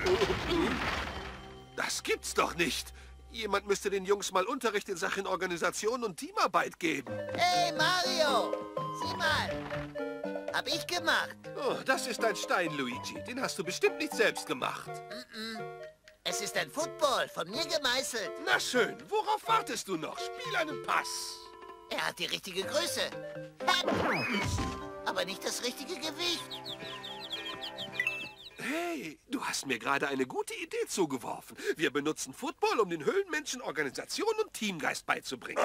Das gibt's doch nicht. Jemand müsste den Jungs mal Unterricht in Sachen Organisation und Teamarbeit geben. Hey, Mario! Sieh mal! Hab ich gemacht. Oh, das ist ein Stein, Luigi. Den hast du bestimmt nicht selbst gemacht. Es ist ein Football, von mir gemeißelt. Na schön, worauf wartest du noch? Spiel einen Pass. Er hat die richtige Größe. Aber nicht das richtige Gewicht. Hey, du hast mir gerade eine gute Idee zugeworfen. Wir benutzen Football, um den Höhlenmenschen Organisation und Teamgeist beizubringen.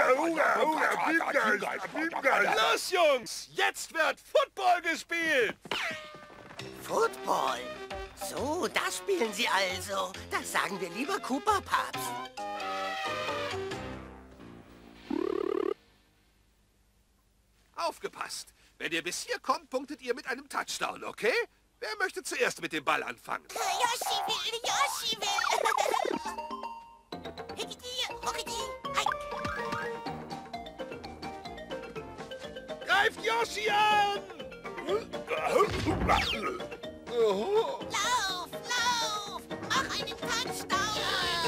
Los, Jungs! Jetzt wird Football gespielt! Football? So, das spielen sie also. Das sagen wir lieber Cooper Pups. Aufgepasst! Wenn ihr bis hier kommt, punktet ihr mit einem Touchdown, okay? Wer möchte zuerst mit dem Ball anfangen? Yoshi will, Yoshi will. Hickidi, hockidi, heik. Greift Yoshi an! Lauf, lauf, mach einen Touchdown.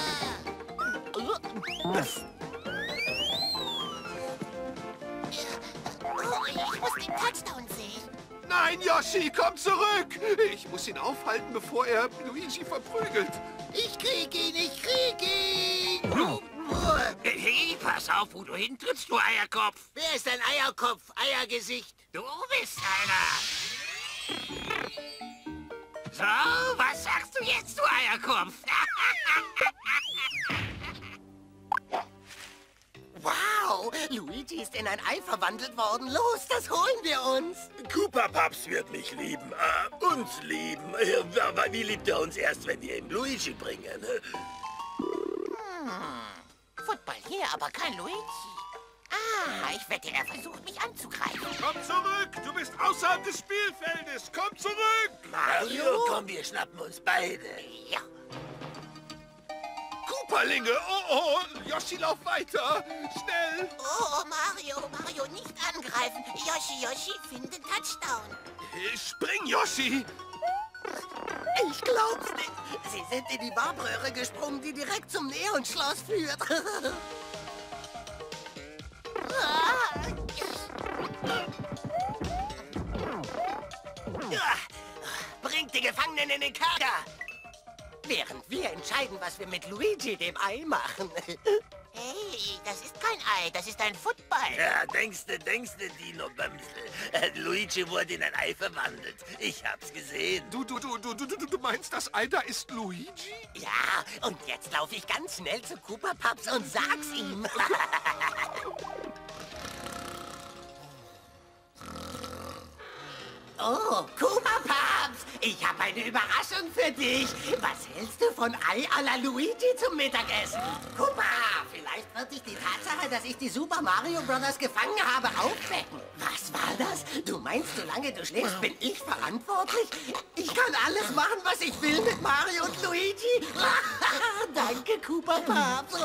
Oh, ich muss den Touchdown sehen. Nein, Yoshi, komm zurück! Ich muss ihn aufhalten, bevor er Luigi verprügelt. Ich krieg ihn, ich krieg ihn! Hey, pass auf, wo du hintrittst, du Eierkopf. Wer ist ein Eierkopf, Eiergesicht? Du bist einer. So, was sagst du jetzt, du Eierkopf? Wow, Luigi ist in ein Ei verwandelt worden. Los, das holen wir uns. Cooper Pups wird mich lieben. Uns lieben. Aber wie liebt er uns erst, wenn wir ihm Luigi bringen? Football hier, aber kein Luigi. Ah, ich wette, er versucht mich anzugreifen. Komm zurück! Du bist außerhalb des Spielfeldes! Komm zurück! Mario, komm, wir schnappen uns beide. Ja. Cooperlinge! Oh, Yoshi, lauf weiter! Schnell! Oh, Mario, nicht angreifen. Yoshi, finde Touchdown. Spring, Yoshi! Ich glaub's nicht. Sie sind in die Warbröhre gesprungen, die direkt zum Neonschloss führt. Bringt die Gefangenen in den Kerker. Während wir entscheiden, was wir mit Luigi, dem Ei, machen. Hey, das ist kein Ei, das ist ein Football. Ja, denkste, Dino Bömsel. Luigi wurde in ein Ei verwandelt. Ich hab's gesehen. Du meinst, das Ei da ist Luigi? Ja, und jetzt laufe ich ganz schnell zu Cooper Pups und sag's ihm. Oh, Cooper Pups, ich habe eine Überraschung für dich. Was hältst du von Ei à la Luigi zum Mittagessen? Cooper, vielleicht wird dich die Tatsache, dass ich die Super Mario Brothers gefangen habe, aufwecken. Was war das? Du meinst, solange du schläfst, bin ich verantwortlich? Ich kann alles machen, was ich will mit Mario und Luigi. Danke, Cooper Pups.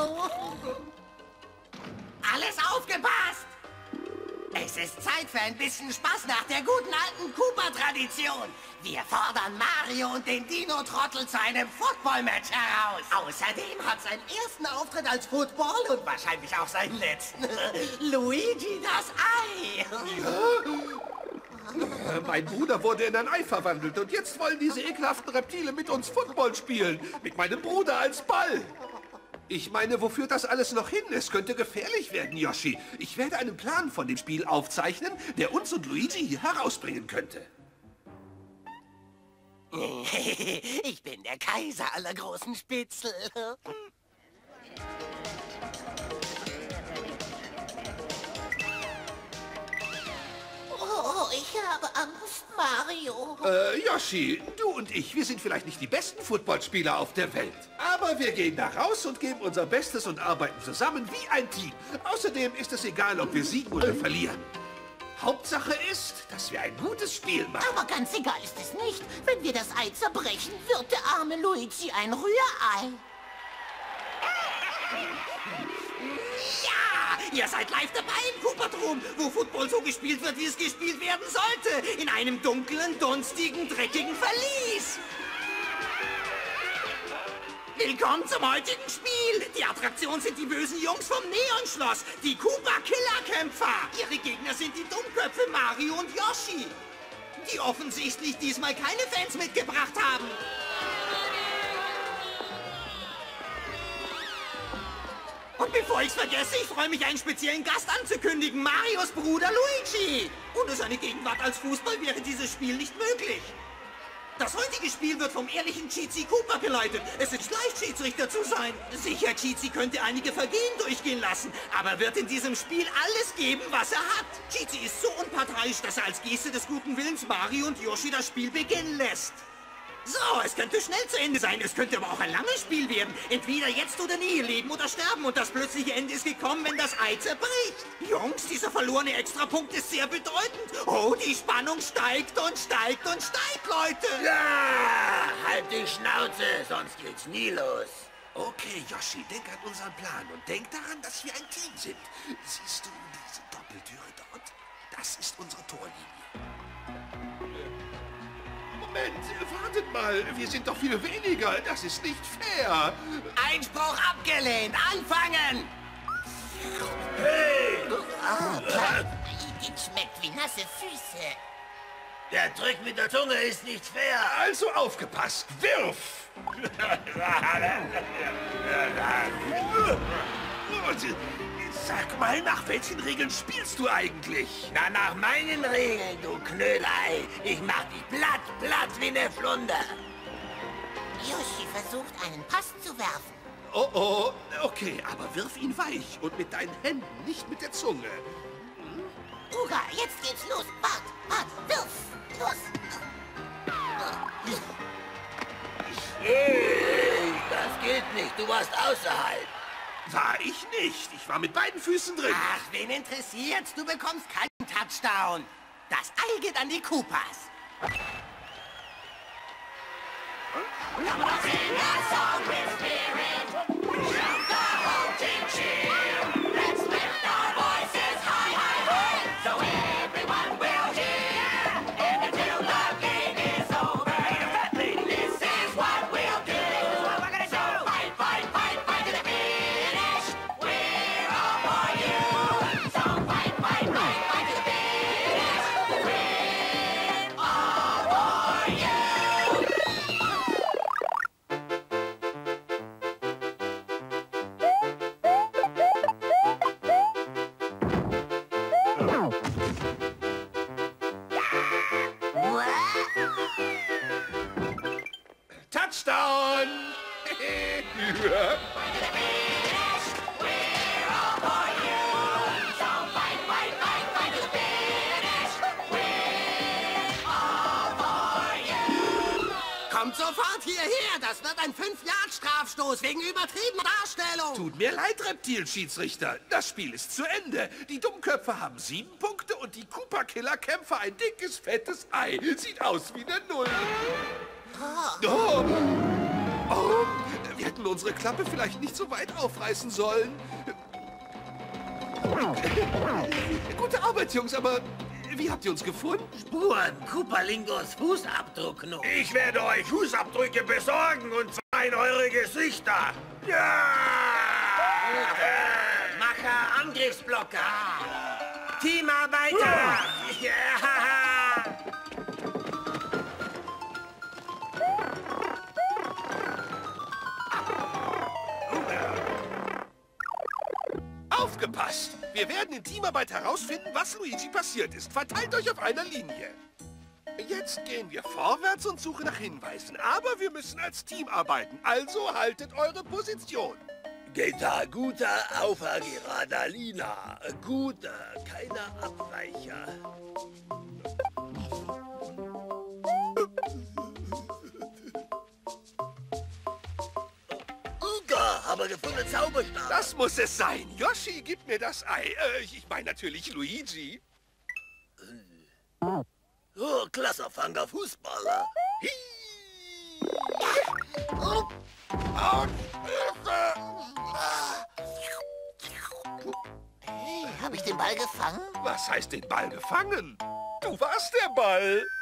Alles aufgepasst! Es ist Zeit für ein bisschen Spaß nach der guten alten Cooper-Tradition. Wir fordern Mario und den Dino-Trottel zu einem Football-Match heraus. Außerdem hat seinen ersten Auftritt als Football und wahrscheinlich auch seinen letzten Luigi das Ei. Mein Bruder wurde in ein Ei verwandelt und jetzt wollen diese ekelhaften Reptile mit uns Football spielen. Mit meinem Bruder als Ball. Ich meine, wofür das alles noch hin? Es könnte gefährlich werden, Yoshi. Ich werde einen Plan von dem Spiel aufzeichnen, der uns und Luigi hier herausbringen könnte. Ich bin der Kaiser aller großen Spitzel. Oh, ich habe Angst, Mario. Yoshi, du und ich, wir sind vielleicht nicht die besten Footballspieler auf der Welt. Aber wir gehen da raus und geben unser Bestes und arbeiten zusammen wie ein Team. Außerdem ist es egal, ob wir siegen oder verlieren. Hauptsache ist, dass wir ein gutes Spiel machen. Aber ganz egal ist es nicht. Wenn wir das Ei zerbrechen, wird der arme Luigi ein Rührei. Ja, ihr seid live dabei im Cooperdrom, wo Football so gespielt wird, wie es gespielt werden sollte. In einem dunklen, dunstigen, dreckigen Verlies. Willkommen zum heutigen Spiel. Die Attraktion sind die bösen Jungs vom Neonschloss, die Koopa-Killer-Kämpfer. Ihre Gegner sind die Dummköpfe Mario und Yoshi, die offensichtlich diesmal keine Fans mitgebracht haben. Und bevor ich's vergesse, ich freue mich, einen speziellen Gast anzukündigen, Marios Bruder Luigi. Ohne seine Gegenwart als Fußball wäre dieses Spiel nicht möglich. Das heutige Spiel wird vom ehrlichen Cheatsy Cooper geleitet. Es ist leicht, Schiedsrichter zu sein. Sicher, Cheatsy könnte einige Vergehen durchgehen lassen, aber wird in diesem Spiel alles geben, was er hat. Cheatsy ist so unparteiisch, dass er als Geste des guten Willens Mario und Yoshi das Spiel beginnen lässt. So, es könnte schnell zu Ende sein, es könnte aber auch ein langes Spiel werden. Entweder jetzt oder nie, leben oder sterben. Und das plötzliche Ende ist gekommen, wenn das Ei zerbricht. Jungs, dieser verlorene Extrapunkt ist sehr bedeutend. Oh, die Spannung steigt und steigt und steigt, Leute. Ja, halt die Schnauze, sonst geht's nie los. Okay, Yoshi, denk an unseren Plan und denk daran, dass wir ein Team sind. Siehst du diese Doppeltüre dort? Das ist unsere Torlinie. Moment, wartet mal. Wir sind doch viel weniger. Das ist nicht fair. Einspruch abgelehnt. Anfangen! Hey! Igitt schmeckt wie nasse Füße. Der Trick mit der Zunge ist nicht fair. Also aufgepasst. Wirf! Sag mal, nach welchen Regeln spielst du eigentlich? Na, nach meinen Regeln, du Knödelei. Ich mach dich platt wie ne Flunder. Yoshi versucht, einen Pass zu werfen. Oh, oh, okay, aber wirf ihn weich und mit deinen Händen, nicht mit der Zunge. Uga, jetzt geht's los. Wart, wirf. Los. Hey, das geht nicht. Du warst außerhalb. War ich nicht. Ich war mit beiden Füßen drin. Ach, wen interessiert's? Du bekommst keinen Touchdown. Das Ei geht an die Koopas. Touchdown! Kommt sofort hierher. Das wird ein 5-Yard-Strafstoß wegen übertriebener Darstellung. Tut mir leid, Reptil-Schiedsrichter. Das Spiel ist zu Ende. Die Dummköpfe haben 7 Punkte und die Koopa-Killer-Kämpfer ein dickes, fettes Ei. Sieht aus wie eine Null. Oh. Oh. Wir hätten unsere Klappe vielleicht nicht so weit aufreißen sollen. Gute Arbeit, Jungs, aber wie habt ihr uns gefunden? Spuren, Koopa-Lingos Fußabdruck. Ich werde euch Fußabdrücke besorgen und zwar in eure Gesichter. Ja! Macher, Angriffsblocker. Teamarbeiter. Ja! Aufgepasst! Wir werden in Teamarbeit herausfinden, was Luigi passiert ist. Verteilt euch auf einer Linie. Jetzt gehen wir vorwärts und suchen nach Hinweisen. Aber wir müssen als Team arbeiten. Also haltet eure Position. Geta guter Aufer Geradalina. Guter, keiner Abweicher. Uga, haben wir gefunden, Zauberstab. Das muss es sein. Yoshi, gib mir das Ei. Ich meine natürlich Luigi. Oh, Klasserfanger Fußballer. Hey, habe ich den Ball gefangen? Was heißt den Ball gefangen? Du warst der Ball.